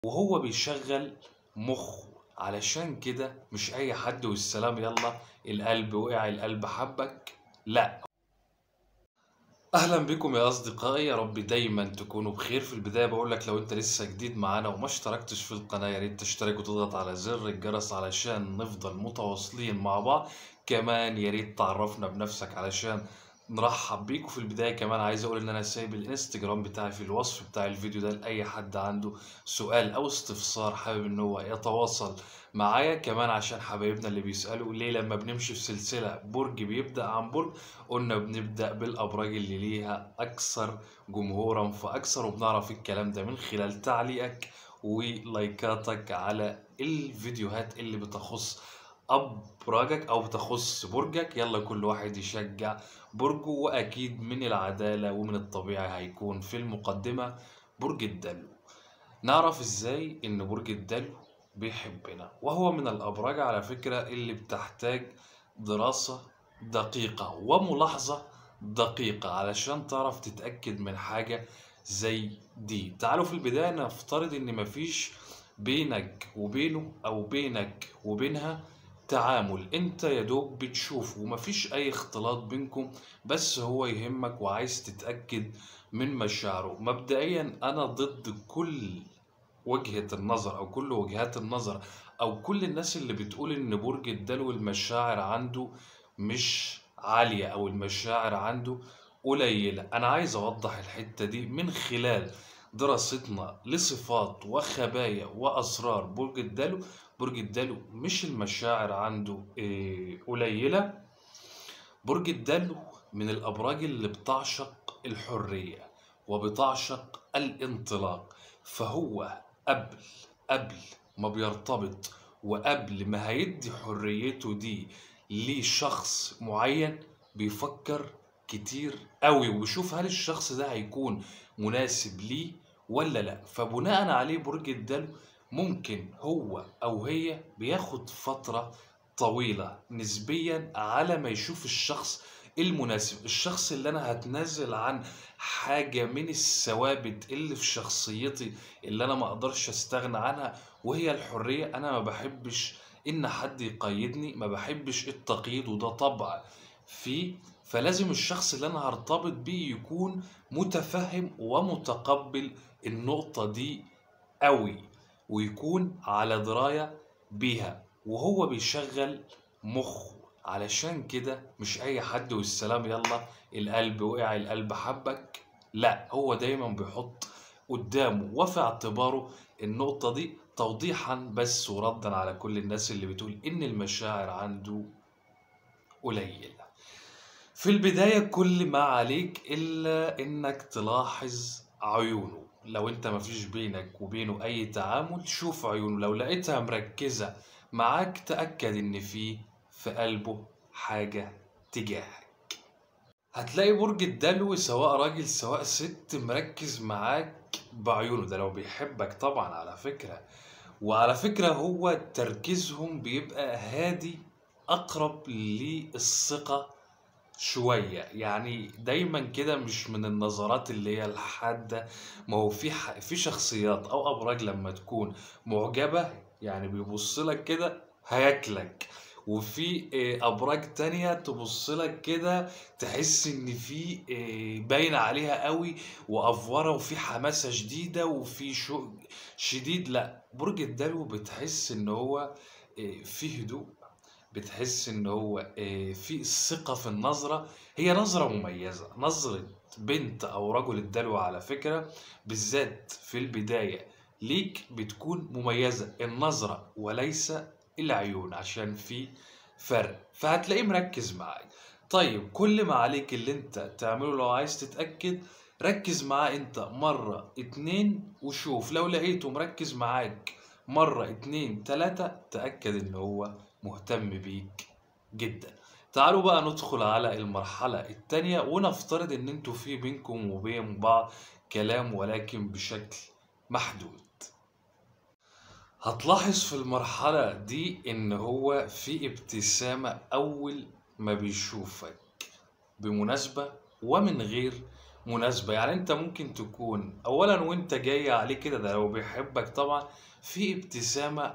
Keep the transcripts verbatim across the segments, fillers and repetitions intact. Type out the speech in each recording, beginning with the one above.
وهو بيشغل مخه. علشان كده مش اي حد والسلام يلا القلب وقع القلب حبك، لا. اهلا بكم يا اصدقائي، يا رب دايما تكونوا بخير. في البدايه بقول لك لو انت لسه جديد معانا وما اشتركتش في القناه يا ريت تشترك وتضغط على زر الجرس علشان نفضل متواصلين مع بعض. كمان يا ريت تعرفنا بنفسك علشان نرحب بيك. وفي البدايه كمان عايز اقول ان انا سايب الانستجرام بتاعي في الوصف بتاع الفيديو ده لاي حد عنده سؤال او استفسار حابب ان هو يتواصل معايا. كمان عشان حبايبنا اللي بيسالوا ليه لما بنمشي في سلسله برج بيبدا عن برج، قلنا بنبدأ بالأبراج اللي ليها أكثر جمهورا فأكثر، وبنعرف الكلام ده من خلال تعليقك ولايكاتك على الفيديوهات اللي بتخص أبراجك أو بتخص برجك. يلا كل واحد يشجع برجه، وأكيد من العدالة ومن الطبيعي هيكون في المقدمة برج الدلو. نعرف إزاي إن برج الدلو بيحبنا، وهو من الأبراج على فكرة اللي بتحتاج دراسة دقيقة وملاحظة دقيقة علشان تعرف تتأكد من حاجة زي دي. تعالوا في البداية نفترض إن مفيش بينك وبينه أو بينك وبينها تعامل، انت يا دوب بتشوفه ومفيش اي اختلاط بينكم، بس هو يهمك وعايز تتأكد من مشاعره. مبدئيا انا ضد كل وجهة النظر او كل وجهات النظر او كل الناس اللي بتقول ان برج الدلو المشاعر عنده مش عالية او المشاعر عنده قليلة. انا عايز اوضح الحتة دي من خلال دراستنا لصفات وخبايا واسرار برج الدلو. برج الدلو مش المشاعر عنده إيه قليلة. برج الدلو من الابراج اللي بتعشق الحرية وبتعشق الانطلاق، فهو قبل قبل ما بيرتبط وقبل ما هيدي حريته دي لشخص معين بيفكر كتير قوي وبيشوف هل الشخص ده هيكون مناسب ليه ولا لا. فبناء عليه برج الدلو ممكن هو او هي بياخد فترة طويلة نسبيا على ما يشوف الشخص المناسب، الشخص اللي انا هتنازل عن حاجة من الثوابت اللي في شخصيتي اللي انا ما اقدرش استغنى عنها، وهي الحرية. انا ما بحبش ان حد يقيدني، ما بحبش التقييد وده طبع فيه. فلازم الشخص اللي انا هرتبط بيه يكون متفهم ومتقبل النقطة دي قوي، ويكون على دراية بيها وهو بيشغل مخه. علشان كده مش اي حد والسلام يلا القلب وقع القلب حبك، لا. هو دايما بيحط قدامه وفي اعتباره النقطة دي توضيحا بس وردا على كل الناس اللي بتقول ان المشاعر عنده قليلة. في البداية كل ما عليك إلا إنك تلاحظ عيونه. لو أنت مفيش بينك وبينه أي تعامل شوف عيونه، لو لقيتها مركزة معاك تأكد إن في في قلبه حاجة تجاهك. هتلاقي برج الدلو سواء راجل سواء ست مركز معاك بعيونه، ده لو بيحبك طبعا على فكرة. وعلى فكرة هو تركيزهم بيبقى هادي أقرب للثقة شوية، يعني دايما كده مش من النظرات اللي هي الحادة. ما هو في ح... في شخصيات او ابراج لما تكون معجبة يعني بيبص لك كده هياكلك، وفي آه، ابراج تانية تبص لك كده تحس ان في آه، باين عليها قوي وافوره وفي حماسة شديدة وفي شوق شديد. لا، برج الدلو بتحس ان هو آه، فيه هدوء، بتحس ان هو آه، في الثقة في النظرة. هي نظرة مميزة، نظرة بنت او رجل الدلو على فكرة بالذات في البداية ليك بتكون مميزة النظرة وليس العيون، عشان في فرق. فهتلاقيه مركز معاك. طيب كل ما عليك اللي انت تعمله لو عايز تتأكد، ركز معاه انت مرة اتنين وشوف، لو لقيته مركز معاك مرة اتنين تلاتة تأكد ان هو مهتم بيك جدا. تعالوا بقى ندخل على المرحلة التانية ونفترض ان انتوا في بينكم وبين بعض كلام ولكن بشكل محدود. هتلاحظ في المرحلة دي ان هو في ابتسامة اول ما بيشوفك، بمناسبة ومن غير مناسبة. يعني انت ممكن تكون اولا وانت جاي عليه كده، ده لو بيحبك طبعا، في ابتسامة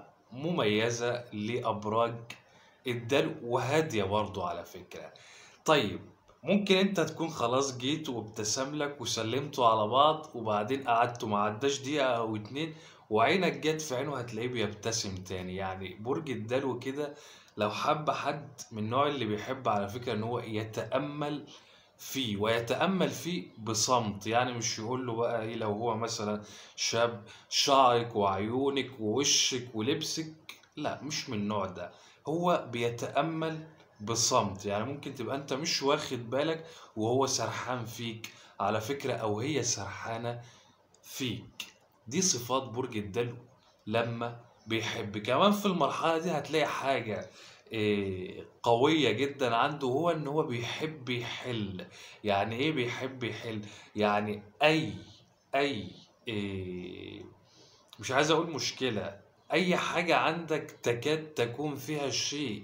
مميزة لابراج الدلو وهادية برضو على فكرة. طيب، ممكن انت تكون خلاص جيت وابتسم لك وسلمتوا على بعض، وبعدين قعدتوا ما عداش دقيقة او اتنين وعينك جت في عينه، هتلاقيه بيبتسم تاني. يعني برج الدلو كده لو حب حد من النوع اللي بيحب على فكرة ان هو يتأمل فيه، ويتأمل فيه بصمت. يعني مش يقول له بقى ايه، لو هو مثلا شاب، شعرك وعيونك ووشك ولبسك، لا مش من النوع ده. هو بيتأمل بصمت. يعني ممكن تبقى انت مش واخد بالك وهو سرحان فيك على فكرة، او هي سرحانة فيك. دي صفات برج الدلو لما بيحب. كمان في المرحلة دي هتلاقي حاجة إيه، قوية جدا عنده، هو ان هو بيحب يحل. يعني ايه بيحب يحل؟ يعني اي اي إيه، مش عايز اقول مشكلة، اي حاجة عندك تكاد تكون فيها شيء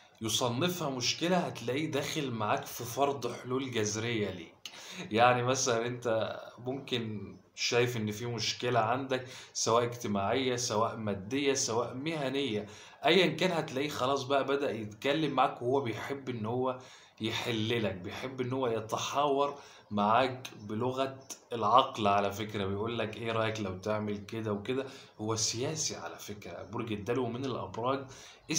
يصنفها مشكلة، هتلاقيه داخل معاك في فرض حلول جذرية ليك. يعني مثلا انت ممكن شايف ان في مشكلة عندك، سواء اجتماعية سواء مادية سواء مهنية، ايا كان، هتلاقيه خلاص بقى بدأ يتكلم معاك، وهو بيحب ان هو يحللك، بيحب ان هو يتحاور معاك بلغة العقل. على فكرة بيقول لك ايه رأيك لو تعمل كده وكده. هو سياسي على فكرة، برج الدلو من الابراج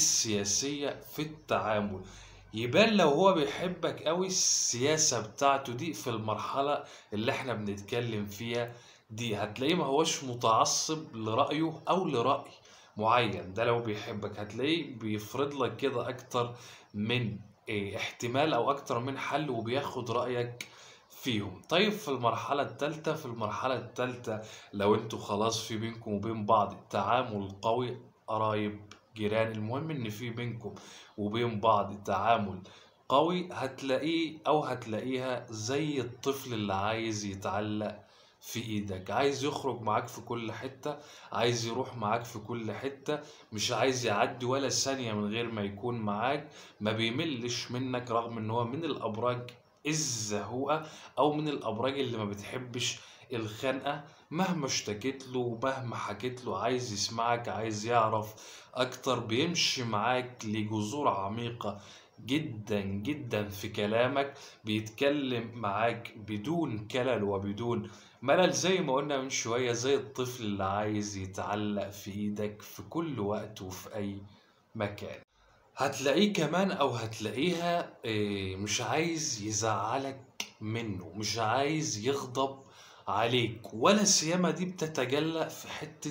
السياسية في التعامل. يبان لو هو بيحبك قوي السياسة بتاعته دي في المرحلة اللي احنا بنتكلم فيها دي، هتلاقيه ما هوش متعصب لرأيه او لرأي معين. ده لو بيحبك هتلاقيه بيفرض لك كده اكتر من إيه احتمال او اكتر من حل، وبياخد رأيك فيهم. طيب في المرحلة التالتة، في المرحلة التالتة لو انتوا خلاص في بينكم وبين بعض تعامل قوي، قرايب، جيران، المهم ان في بينكم وبين بعض تعامل قوي، هتلاقيه او هتلاقيها زي الطفل اللي عايز يتعلق في ايدك، عايز يخرج معاك في كل حتة، عايز يروح معاك في كل حتة، مش عايز يعدي ولا ثانية من غير ما يكون معاك، ما بيملش منك، رغم ان هو من الابراج الزهوقة او من الابراج اللي ما بتحبش الخنقة. مهما اشتكيت له ومهما حكيت له عايز يسمعك، عايز يعرف اكتر، بيمشي معاك لجذور عميقة جدا جدا في كلامك، بيتكلم معاك بدون كلل وبدون ملل، زي ما قلنا من شوية، زي الطفل اللي عايز يتعلق في ايدك في كل وقت وفي اي مكان. هتلاقيه كمان او هتلاقيها إيه، مش عايز يزعلك منه، مش عايز يغضب عليك، ولا سيما دي بتتجلى في حتة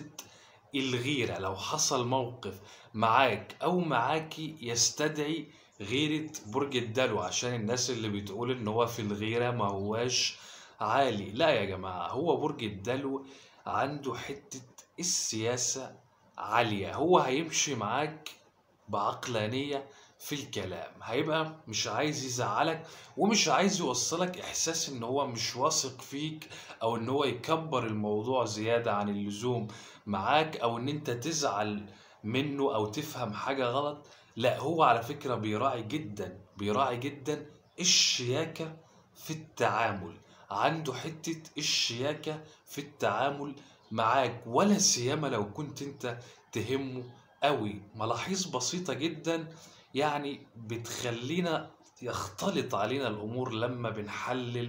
الغيرة. لو حصل موقف معاك او معاكي يستدعي غيرة برج الدلو، عشان الناس اللي بتقول ان هو في الغيرة ما هواش عالي، لا يا جماعة، هو برج الدلو عنده حتة السياسة عالية. هو هيمشي معاك بعقلانية في الكلام، هيبقى مش عايز يزعلك، ومش عايز يوصلك احساس ان هو مش واثق فيك، او ان هو يكبر الموضوع زيادة عن اللزوم معاك، او ان انت تزعل منه او تفهم حاجة غلط. لا، هو على فكرة بيراعي جدا بيراعي جدا الشياكة في التعامل. عنده حتة الشياكة في التعامل معاك، ولا سيما لو كنت انت تهمه قوي. ملاحظ بسيطة جدا يعني بتخلينا يختلط علينا الأمور لما بنحلل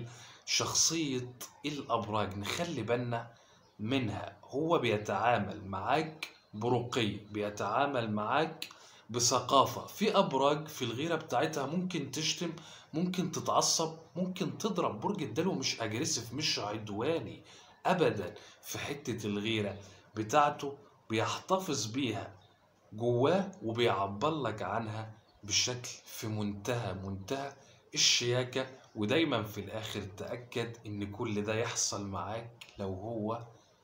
شخصية الأبراج، نخلي بالنا منها. هو بيتعامل معاك برقي، بيتعامل معاك بثقافة. في أبراج في الغيرة بتاعتها ممكن تشتم، ممكن تتعصب، ممكن تضرب. برج الدلو مش أجريسيف، مش عدواني أبدا. في حتة الغيرة بتاعته بيحتفظ بيها جواه، وبيعبر لك عنها بشكل في منتهى منتهى الشياكة. ودايما في الآخر تأكد إن كل ده يحصل معاك لو هو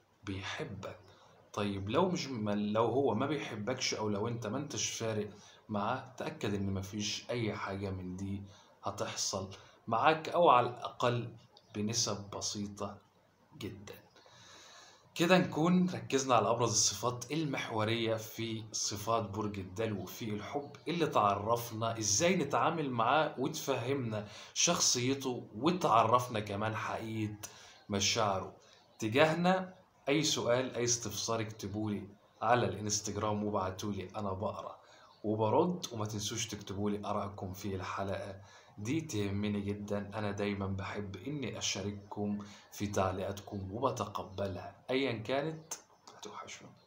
بيحبك. طيب لو مش لو هو ما بيحبكش، أو لو أنت ما انتش فارق معاه، تأكد إن مفيش أي حاجة من دي هتحصل معاك، أو على الأقل بنسب بسيطة جدا. كده نكون ركزنا على أبرز الصفات المحورية في صفات برج الدلو في الحب، اللي تعرفنا إزاي نتعامل معاه وتفهمنا شخصيته وتعرفنا كمان حقيقة مشاعره تجاهنا. أي سؤال أي استفسار اكتبولي على الانستجرام وابعتولي، أنا بقرأ وبرد. وما تنسوش تكتبولي آرائكم في الحلقة دي، تهمني جدا. أنا دايما بحب إني أشارككم في تعليقاتكم وبتقبلها أيا كانت. هتوحشوني.